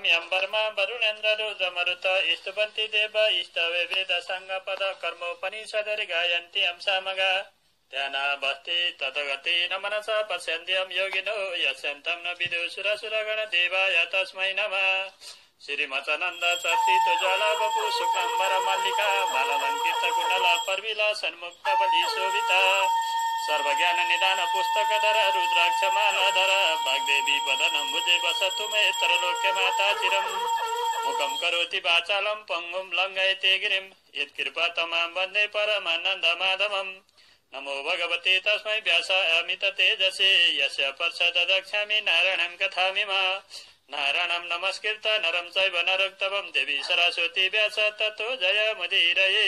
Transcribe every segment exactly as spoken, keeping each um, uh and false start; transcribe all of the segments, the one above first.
देवम यम वर्मा वरुणेन्द्र रुद्रमरुत स्तुवन्ति देव इष्टवे वेद संगपद कर्मोपनिषदरि गायन्ति अंसामगा ध्यानावस्थि ततगति न मनस पश्यन्त्यं योगिनो यस्यन्तं न विदुषुरसुरगण देवाय तस्मै नमः श्रीमचनन्द चर्चित ज्वाला बपु शुक्लम्बर मल्लिका माललङ्कित कुण्डल पर्विला सन्मुक्त बलि शोभिता सर्वज्ञान निदान पुस्तकधर रुद्राक्ष मालाधर वाग्देवी वदनं भुजे वसतु मे त्रैलोक्य माता चिरम् मुखं करोति वाचालं पङ्गुं लङ्घयते गिरिं यत्कृपा तमां वन्दे परमानन्द माधवम् नमो भगवते तस्मै व्यासामित तेजसे यस्य पर्षदक्षामि नारायणं कथामिमा नारायणं नमस्कृत नरं चैव नरोत्तमं देवी सरस्वती व्यास ततो जय मुदीरये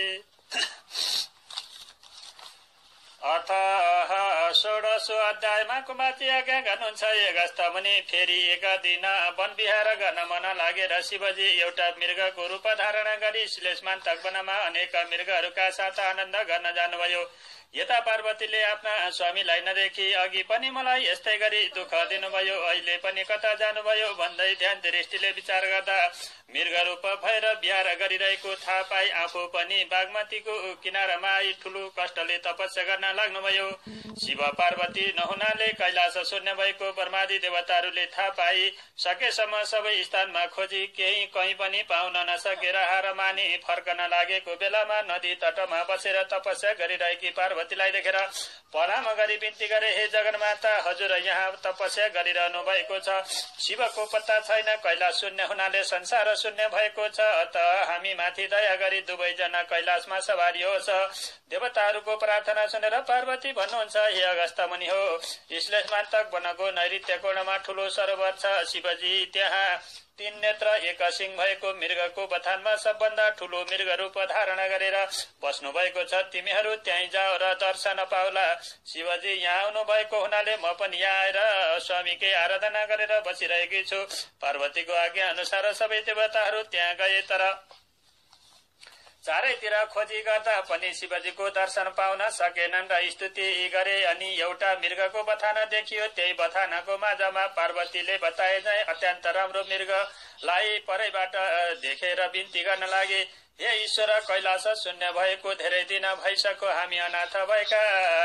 अथ षोडशो अध्यायमा कुमारजी आज्ञा गर्नुहुन्छ एघास्त मुनि फेरि एक दिन वन विहार गर्न मन लागेर शिवजी एउटा मृगको रूप धारण गरी श्लेषमान तकवनमा अनेक मृगहरूका साथ आनन्द गर्न जानुभयो। यता पार्वतीले आफ्ना स्वामीलाई नदेखि अघि पनि मलाई यस्तै गरी दुःख दिनुभयो, अहिले पनि कता जानुभयो भन्दै ध्यान दृष्टिले विचार गर्दा मृग रूप भएर विहार गरिरहेको थाहा पाई आफू पनि बागमतीको किनारामा आई ठुलो कष्टले तपस्या गर्न लाग्नुभयो। शिव पार्वती नहुनाले कैलाश शून्य भएको ब्रह्मादि देवताहरूले थाहा पाई सकेसम्म सबै स्थानमा खोजी केही कहीँ पनि पाउन नसकेर हार मानि फर्कन लागेको बेलामा नदी तटमा बसेर तपस्या गरिरहेकी पार्वतीलाई देखेर प्रणाम गरी बिन्ती गरे, हे जगन्माता, हजुर यहाँ तपस्या गरिरहनु भएको छ, शिवको पत्ता छैन, कैलाश शून्य हुनाले संसार शून्य भएको छ, अत हामी माथि दया गरी दुवैजना कैलाशमा सवारी होस्। देवताहरूको प्रार्थना सुनेर पार्वती भन्नुहुन्छ, हे अगस्त्य मुनि हो, श्लेषमान्तक वनको नैऋत्य कोणमा ठुलो सरोवर छ। शिवजी त्यहाँ तीन नेत्र एक सिंह भएको मृगको बथानमा सबभन्दा ठुलो मृग रूप धारण गरेर बस्नु भएको छ, तिमीहरू त्यहीँ जाओ र दर्शन पाउला। शिवजी यहाँ आउनु भएको हुनाले म पनि यहाँ आएर स्वामीकै आराधना गरेर बसिरहेकी छु। पार्वतीको आज्ञा अनुसार सबै देवताहरू त्यहाँ गए, तर चारैतिर खोजी गर्दा पनि शिवजीको दर्शन पाउन सकेनन् र स्तुति गरे। अनि एउटा मृगको बथाना देखियो, त्यही बथानाको माझमा पार्वतीले बताए चाहिँ अत्यन्त राम्रो मृगलाई परैबाट देखेर बिन्ती गर्न लागे, हे ईश्वर, कैलाश शून्य भएको धेरै दिन भइसक्यो, हामी अनाथ भएका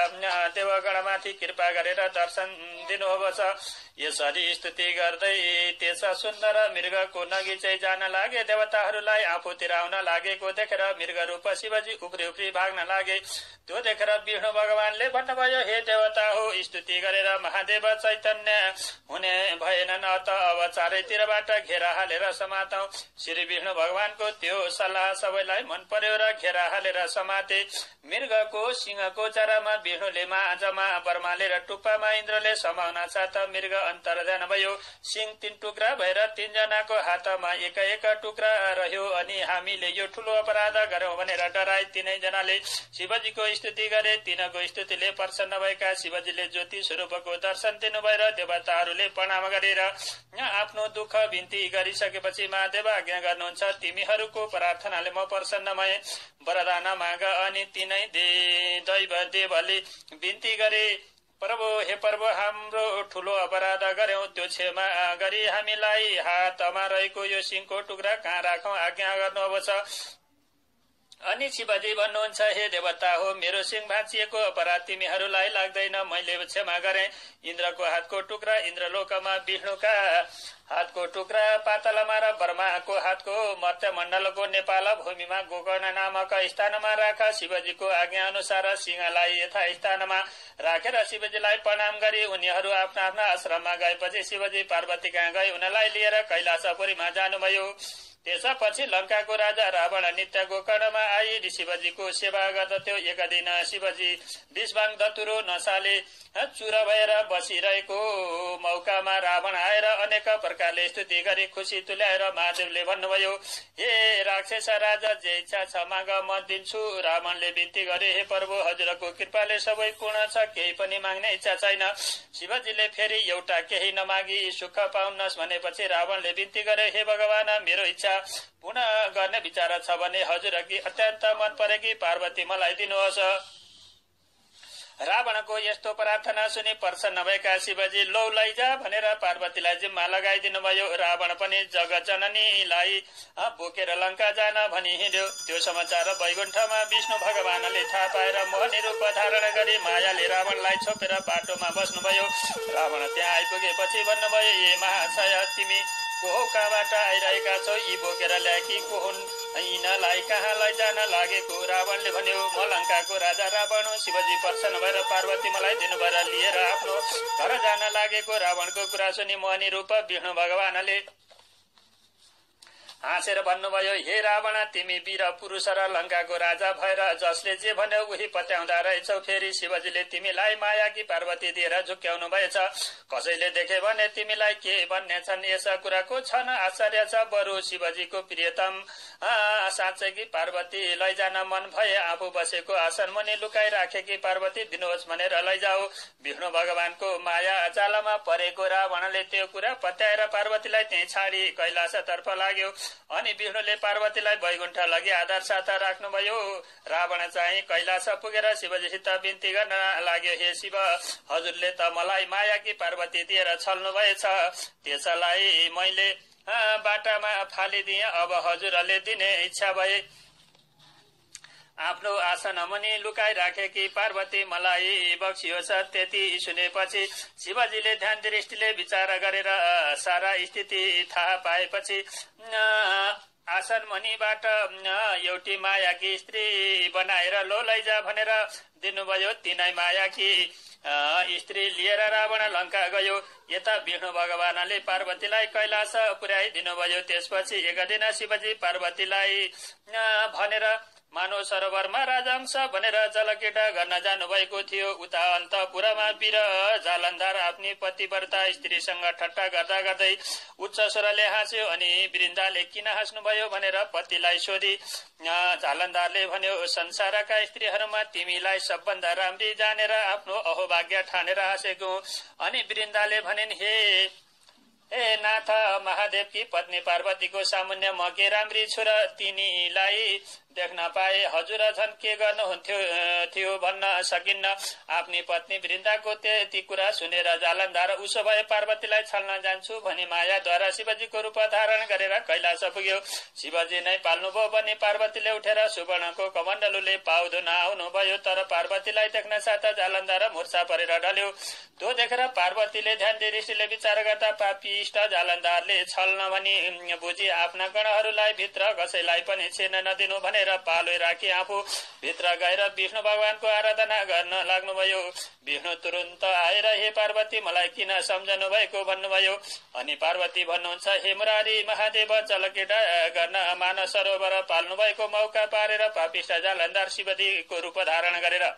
देवगणमाथि कृपा गरेर दर्शन दिनुहोस्। यसरी स्तुति गर्दै त्यस सुन्दर मृगको नगिचै जान लागे। देवताहरूलाई आफूतिर आउन लागेको देखेर मृग रूप शिवजी उफ्री उफ्री भाग्न लागे। त्यो देखेर विष्णु भगवानले भन्नुभयो, हे देवता हो, स्तुति गरेर महादेव चैतन्य हुने भएनन्, अत अब चारैतिरबाट घेरा हालेर समातौं। श्री विष्णु भगवानको त्यो सल्लाह सबैलाई मन पर्यो र घेरा हालेर समाते। मृगको सिंहको चरामा विष्णुले माझमा बर्माले र टुप्पामा इन्द्रले समाउन साथ मृग अन्तर्धान भयो। सिंह तीन टुक्रा भएर तीनजनाको हातमा एक एक टुक्रा रह्यो। अनि हामीले यो ठुलो अपराध गर्यौं भनेर डराए। तीनैजनाले शिवजीको स्तुति गरे। तिनको स्तुतिले प्रसन्न भएका शिवजीले ज्योति स्वरूपको दर्शन दिनुभयो र देवताहरूले प्रणाम गरेर आफ्नो दुःख बिन्ती गरिसकेपछि महादेव आज्ञा गर्नुहुन्छ, तिमीहरूको प्रार्थनाले म प्रसन्न भए, वरदान माग। अनि तिनै दैव देवले बिन्ती गरे, प्रभु, हे प्रभु, हाम्रो ठुलो अपराध गर्यौं, त्यो क्षमा गरी हामीलाई हातमा रहेको यो सिंहको टुक्रा कहाँ राखौं, आज्ञा गर्नुहोस्। अनि शिवजी भन्नुहुन्छ, हे देवता हो, मेरो सिंह भाँचिएको अपराध तिमीहरूलाई लाग्दैन, मैले क्षमा गरे। इन्द्रको हातको टुक्रा इन्द्रलोकमा, विष्णुका हातको टुक्रा पातालमा र ब्रह्माको हातको मर्त्यमण्डलको नेपाल भूमिमा गोकर्ण नामक स्थानमा राख। शिवजीको आज्ञा अनुसार सिंहलाई यथा स्थानमा राखेर शिवजीलाई प्रणाम गरी उनीहरू आफ्ना आफ्ना आश्रममा गएपछि शिवजी पार्वती कहाँ गए, उनलाई लिएर कैलाशपुरीमा जानुभयो। त्यसपछि लङ्काको राजा रावण नित्य गोकर्णमा आई शिवजीको सेवा गर्दथ्यो। एक दिन शिवजी विषभाङ धतुरो नसाले चुर भएर बसिरहेको मौकामा रावण आएर अनेक प्रकारले स्तुति गरी खुसी तुल्याएर महादेवले भन्नुभयो, हे राक्षस राजा, जे इच्छा छ माग, म दिन्छु। रावणले बिन्ती गरे, हे प्रभु, हजुरको कृपाले सबै पूर्ण छ, केही पनि माग्ने इच्छा छैन। शिवजीले फेरि एउटा केही नमागी सुख पाउनस् भनेपछि रावणले बिन्ती गरे, हे भगवान, मेरो इच्छा पुनः गर्ने विचार छ भने हजुरकी अत्यन्त मन परेकी पार्वती मलाई दिनुहोस्। रावणको यस्तो प्रार्थना सुनि प्रसन्न भएका शिवजी लौ लैजा भनेर पार्वतीलाई जिम्मा लगाइदिनु भयो। रावण पनि जगजननीलाई बोकेर लङ्का जान भनी हिँड्यो। त्यो समाचार वैकुण्ठमा विष्णु भगवानले थाहा पाएर मोहनी रूप धारण गरी मायाले रावणलाई छोपेर बाटोमा बस्नुभयो। रावण त्यहाँ आइपुगेपछि भन्नुभयो, ए महाशय, तिमी को कहाँबाट आइरहेका छौ? यी बोकेर ल्याएकी को हुन्? यिनलाई कहाँ लैजान लागेको? रावणले भन्यो, म लङ्काको राजा रावण हुँ। शिवजी प्रसन्न भएर पार्वती मलाई दिनुभएर लिएर आफ्नो घर जान लागेको। रावणको कुरा सुनि मोहनी रूप विष्णु भगवानले हाँसेर भन्नुभयो, हे रावण, तिमी वीर पुरुष र लङ्काको राजा भएर जसले जे भन्यो उही पत्याउँदा रहेछौ। फेरि शिवजीले तिमीलाई माया कि पार्वती दिएर झुक्क्याउनु भएछ। कसैले देखे भने तिमीलाई के भन्ने छन्? यस कुराको छन् आश्चर्य छ। बरु शिवजीको प्रियतम साँच्चै कि पार्वती लैजान मन भए आफू बसेको आसन मुनि लुकाइ राखेकी पार्वती दिनुहोस् भनेर लैजाऊ। विष्णु भगवानको माया जालमा परेको रावणले त्यो कुरा पत्याएर पार्वतीलाई त्यही छाडी कैलाशतर्फ लाग्यो। अनि विष्णुले पार्वतीलाई वैकुण्ठ लगी आधार साथा राख्नुभयो। रावण चाहिँ कैलाश पुगेर शिवजीसित बिन्ती गर्न लाग्यो, हे शिव, हजुरले त मलाई माया कि पार्वती दिएर छल्नु भएछ। त्यसलाई मैले बाटामा फालिदिएँ। अब हजुरले दिने इच्छा भए आफ्नो आसन मुनि लुकाइ राखेकी पार्वती मलाई बक्सियोस्। त्यति सुनेपछि शिवजीले ध्यान दृष्टिले विचार गरेर सारा स्थिति थाहा पाएपछि आसन मुनिबाट एउटी मायाकी स्त्री बनाएर लो लैजा भनेर दिनुभयो। तिनै मायाकी स्त्री लिएर रावण लङ्का गयो। यता विष्णु भगवानले पार्वतीलाई कैलाश पुर्याइ दिनुभयो। त्यसपछि एक दिन शिवजी पार्वतीलाई भनेर मानव सरोवरमा राजहंस भनेर जलक्रीडा गर्न जानुभएको थियो। उता अन्तपुरमा वीर जालन्धर आफ्नी पतिव्रता स्त्रीसँग ठट्टा गर्दा गर्दै उच्च स्वरले हाँस्यो। अनि वृन्दाले किन हाँस्नुभयो भनेर पतिलाई सोधी। जालन्धरले भन्यो, संसारका स्त्रीहरूमा तिमीलाई सबभन्दा राम्री जानेर आफ्नो अहोभाग्य ठानेर हाँसेको। अनि वृन्दाले भनिन्, हे ए नाथ महादेवकी पत्नी पार्वतीको सामुन्य म के राम्री छु र तिनीलाई देख्न पाए हजुर झन् के गर्नुहुन्थ्यो थियो भन्न सकिन्न। आफ्नी पत्नी वृन्दाको त्यति कुरा सुनेर जालन्धर उसो भए पार्वतीलाई छल्न जान्छु भनी मायाद्वारा शिवजीको रूप धारण गरेर कैलाश पुग्यो। शिवजी नै पाल्नुभयो भने पार्वतीले उठेर सुवर्णको कमण्डलुले पाउधुन आउनुभयो। तर पार्वतीलाई देख्न साथ जालन्धर मूर्छा परेर ढल्यो। त्यो देखेर पार्वतीले ध्यान दृष्टिले विचार गर्दा पापिष्ट जालन्धरले छल्न भनी बुझी आफ्ना गणहरूलाई भित्र कसैलाई पनि छिर्न नदिनु भनेर पालोइ राखी आफू भित्र गएर विष्णु भगवानको आराधना गर्न लाग्नुभयो। विष्णु तुरुन्त आएर, हे पार्वती, मलाई किन सम्झनु भएको भन्नुभयो। अनि पार्वती भन्नुहुन्छ, हे मुरारी महादेव, जलक्रीडा गर्न मानस सरोवर पाल्नु भएको मौका पारेर पापिष्ट जालन्धर शिवजीको रूप धारण गरेर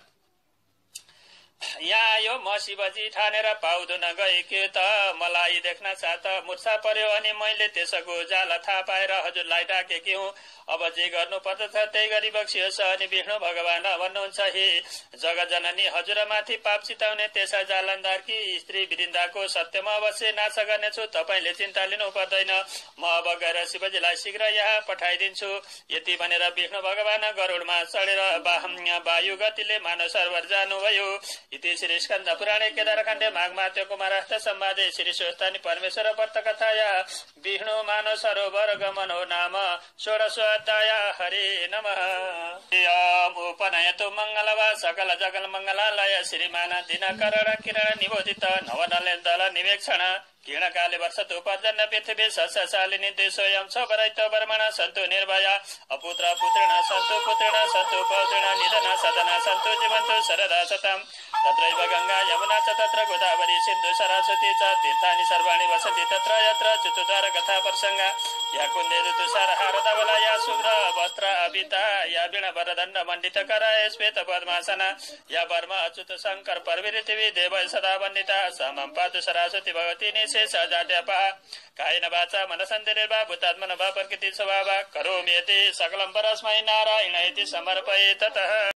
यहाँ आयो। म शिवजी ठानेर पाउदुन गएकी त मलाई देख्न साथ मूर्छा पर्यो। अनि मैले त्यसको जाल थाहा पाएर हजुरलाई डाकेकी हुँ। अब जे गर्नु पर्दछ त्यही गरी बक्सियोस्। अनि विष्णु भगवान भन्नुहुन्छ, हे जगजननी, हजुरमाथि पाप चिताउने त्यस जालन्धरकी स्त्री वृन्दाको सत्यमा अवश्य नाश गर्नेछु। तपाईले चिन्ता लिनु पर्दैन। म अब गएर शिवजीलाई शीघ्र यहाँ पठाइदिन्छु। यति भनेर विष्णु भगवान गरुडमा चढेर वायु गतिले मानव सरोवर जानुभयो। इति श्री स्कन्द पुराणे केदारखण्डे माघमात्य कुमाराष्ट संवादे श्री स्वस्तानि परमेश्वर व्रत कथाया विष्णु मानव सरोवर गमनो नाम षोडश अध्याय। हरे नमः। उपनयतु मंगलवा सकल जगल मंगलालय श्रीमान दिनकरण किरण निबोधित नवनलेन्दल निवेक्षण किरणकाले वर्षतु पर्जन्य पृथ्वी सस्यशालिनी देशोऽयं स्वरैत वर्मण सन्तु निर्भया अपुत्र पुत्रेण सन्तु पुत्रेण सन्तु पौत्रेण निधन सदन सन्तु जीवन्तु शरदा शतम्। तत्रैव गंगा यमुना च तत्र गोदावरी सिन्धु सरस्वती च तीर्थानि सर्वाणि वसन्ति तत्र यत्र चतुर्द्वार कथा प्रसंगा या कुन्दे तुषार हार धवला या शुभ्र वस्त्र अभिता या वीण वरदण्ड मंडित कराय श्वेत पद्मासना या वर्म अच्युत शंकर परविरितिवि देव सदा वन्दिता समं पातु सरस्वती भगवती निशेष जाड्यपा कायेन वाचा मनसन्देर्वा भूतात्मन वा प्रकृति स्वभाव करोमि यति सकलं परस्मै नारायण इति समर्पये ततः।